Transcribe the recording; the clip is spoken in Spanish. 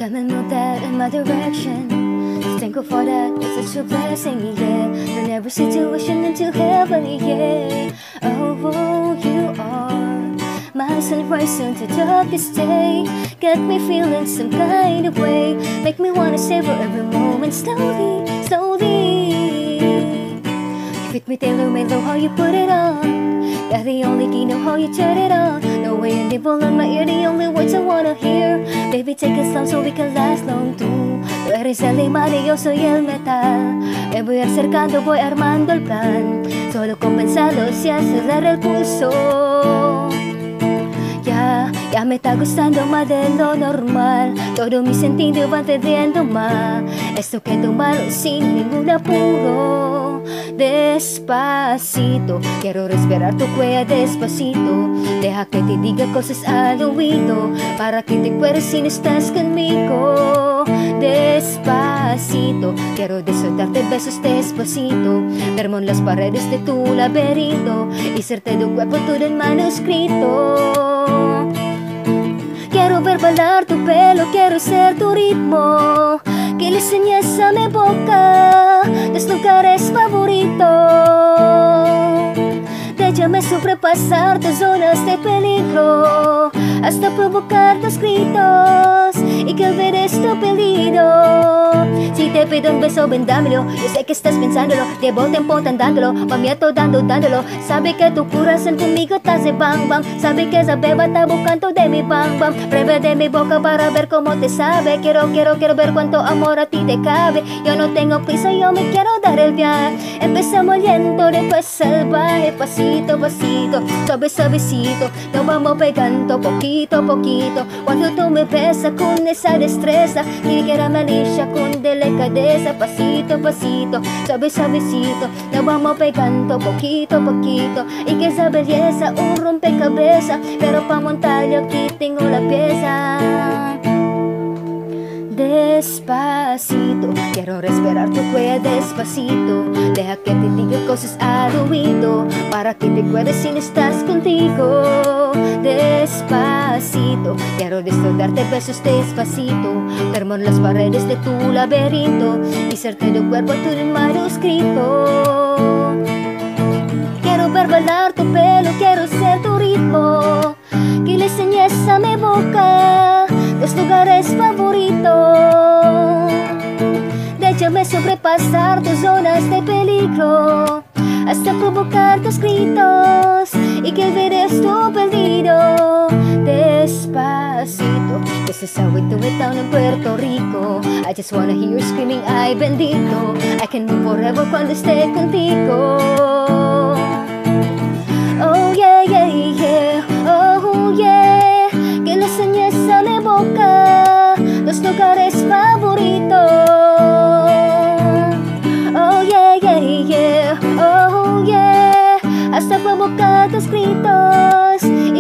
come and move that in my direction. So thankful for that, it's such a blessing, yeah. Turn every situation into heaven, yeah. Oh, you are my sunrise soon to darkest day. Get me feeling some kind of way. Make me wanna savor every moment slowly, slowly. You fit me tailor-made, though how you put it on. You're the only key, know how you turn it on. No way you nibble on my ear, the only words I wanna hear. Baby, take it slow so we can last long too. Tú eres el imán y yo soy el metal. Me voy acercando, voy armando el plan. Solo con pensarlo se acelera el pulso. Ya me está gustando más de lo normal. Todo mi sentido va pidiendo más. Esto que tomar sin ningún apuro. Despacito, quiero respirar tu cuello despacito. Deja que te diga cosas al oído, para que te acuerdes si no estás conmigo. Despacito, quiero disfrutarte besos despacito. Verme en las paredes de tu laberinto y hacerte de cuerpo todo en manuscrito. Quiero ver bailar tu pelo, quiero ser tu ritmo. Que le enseñes a mi boca tus lugares favoritos. Déjame sobrepasar tus zonas de peligro, hasta provocar tus gritos y que olvides tu pedido. Si te pido un beso, ven dámelo. Yo sé que estás pensándolo, llevo tiempo dándolo, mamiato dándolo. Sabe que tu corazón conmigo te hace bang bang. Sabe que esa beba está buscando de mi bang bang. Prueba de mi boca para ver cómo te sabe. Quiero ver cuánto amor a ti te cabe. Yo no tengo prisa, yo me quiero dar el viaje. Empezamos lento, después salvaje. Pasito, pasito, suavecito. Nos vamos pegando poquito a poquito. Cuando tú me besas con esa destreza, ligera malicia con delicadeza. Pasito, pasito, suavecito. Nos vamos pegando poquito a poquito. Y que esa belleza un rompecabezas, pero pa' montarlo aquí tengo la pieza. Despacito, quiero respirar tu cuello despacito. Deja que te diga cosas al oído, para que te acuerdes si no estás contigo. Despacito, quiero disfrutarte besos despacito. Verme en las paredes de tu laberinto y hacerte de cuerpo todo en manuscrito. Quiero ver bailar tu pelo, quiero ser tu ritmo. Que le enseñes a mi boca tus lugares favoritos. Déjame sobrepasar tus zonas de peligro, hasta provocar tus gritos y que olvides tu pedido. Despacito, this is how we do it down in Puerto Rico. I just wanna hear you screaming, ay bendito. I can move forever cuando esté contigo. Oh yeah, yeah, yeah, oh yeah. Que le enseñes a mi boca los lugares favoritos. Oh yeah, yeah, yeah, oh yeah. Hasta provocar tus gritos